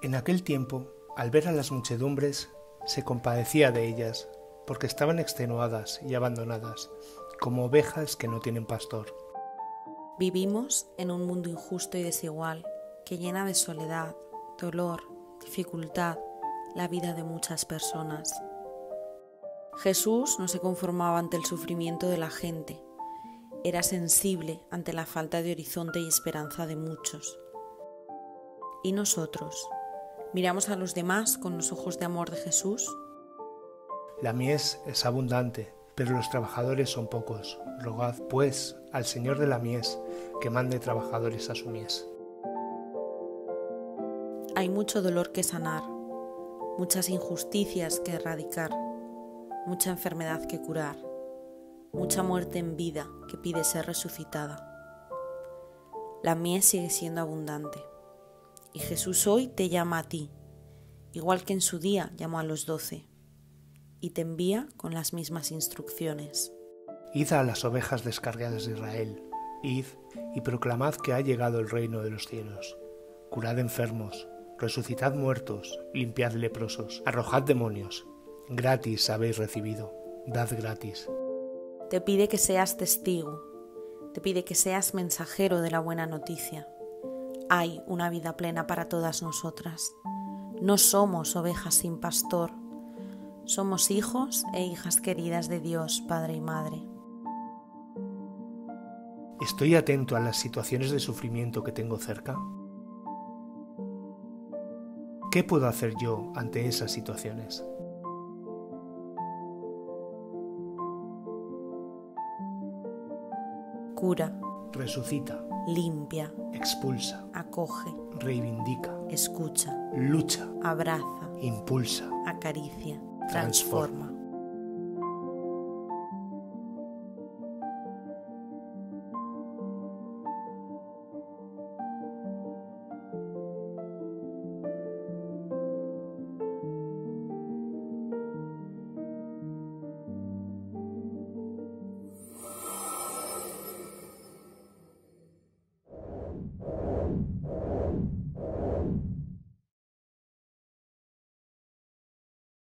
En aquel tiempo, al ver a las muchedumbres, se compadecía de ellas, porque estaban extenuadas y abandonadas, como ovejas que no tienen pastor. Vivimos en un mundo injusto y desigual, que llena de soledad, dolor, dificultad, la vida de muchas personas. Jesús no se conformaba ante el sufrimiento de la gente, era sensible ante la falta de horizonte y esperanza de muchos. ¿Y nosotros? ¿Miramos a los demás con los ojos de amor de Jesús? La mies es abundante, pero los trabajadores son pocos. Rogad, pues, al Señor de la mies, que mande trabajadores a su mies. Hay mucho dolor que sanar, muchas injusticias que erradicar, mucha enfermedad que curar, mucha muerte en vida que pide ser resucitada. La mies sigue siendo abundante, y Jesús hoy te llama a ti, igual que en su día llamó a los 12, y te envía con las mismas instrucciones. Id a las ovejas descarriadas de Israel, id y proclamad que ha llegado el reino de los cielos. Curad enfermos, resucitad muertos, limpiad leprosos, arrojad demonios. Gratis habéis recibido, dad gratis. Te pide que seas testigo, te pide que seas mensajero de la buena noticia. Hay una vida plena para todas nosotras. No somos ovejas sin pastor, somos hijos e hijas queridas de Dios, Padre y Madre. ¿Estoy atento a las situaciones de sufrimiento que tengo cerca? ¿Qué puedo hacer yo ante esas situaciones? Cura, Resucita, limpia, expulsa, acoge, reivindica, escucha, lucha, abraza, impulsa, acaricia, transforma.